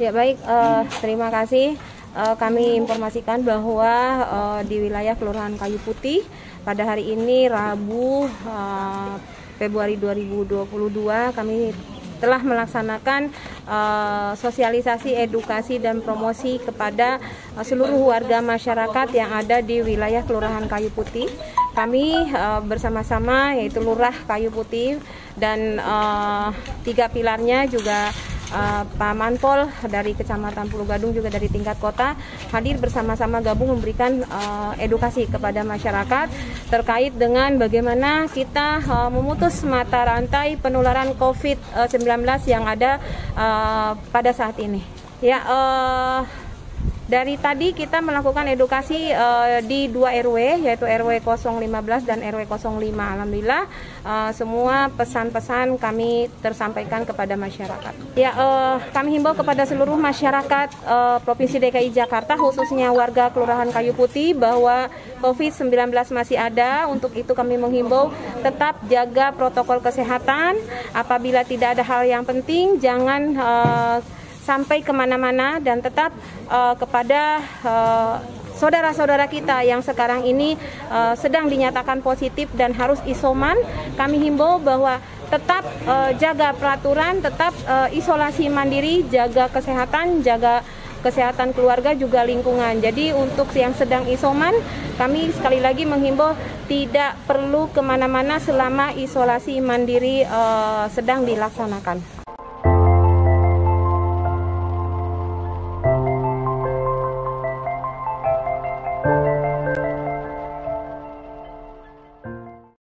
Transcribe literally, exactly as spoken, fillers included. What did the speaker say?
Ya baik, uh, terima kasih. Uh, kami informasikan bahwa uh, di wilayah Kelurahan Kayu Putih pada hari ini Rabu uh, Februari dua ribu dua puluh dua kami telah melaksanakan uh, sosialisasi, edukasi dan promosi kepada uh, seluruh warga masyarakat yang ada di wilayah Kelurahan Kayu Putih. Kami uh, bersama-sama yaitu Lurah Kayu Putih dan uh, tiga pilarnya juga Uh, Pak Manpol dari Kecamatan Pulau Gadung juga dari tingkat kota hadir bersama-sama gabung memberikan uh, edukasi kepada masyarakat terkait dengan bagaimana kita uh, memutus mata rantai penularan COVID sembilan belas yang ada uh, pada saat ini. Ya, uh, dari tadi kita melakukan edukasi uh, di dua R W, yaitu R W nol lima belas dan R W nol lima. Alhamdulillah uh, semua pesan-pesan kami tersampaikan kepada masyarakat. Ya, uh, kami himbau kepada seluruh masyarakat uh, Provinsi D K I Jakarta, khususnya warga Kelurahan Kayu Putih, bahwa COVID sembilan belas masih ada. Untuk itu kami menghimbau tetap jaga protokol kesehatan. Apabila tidak ada hal yang penting, jangan uh, sampai kemana-mana dan tetap uh, kepada saudara-saudara uh, kita yang sekarang ini uh, sedang dinyatakan positif dan harus isoman, kami himbau bahwa tetap uh, jaga peraturan, tetap uh, isolasi mandiri, jaga kesehatan, jaga kesehatan keluarga juga lingkungan. Jadi untuk yang sedang isoman, kami sekali lagi menghimbau tidak perlu kemana-mana selama isolasi mandiri uh, sedang dilaksanakan.